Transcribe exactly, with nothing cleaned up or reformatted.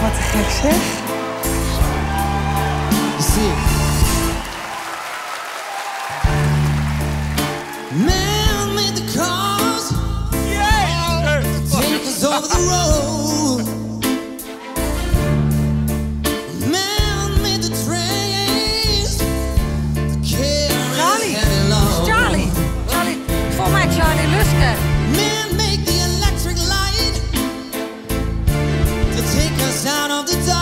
Wat te gek zeg. Zie. Man made the cars. Yeah. Take us over the road. Man made the trains. Charlie. Charlie. Charlie. Voor mij Charlie Luske. Man make the electric light to take us out of the dark.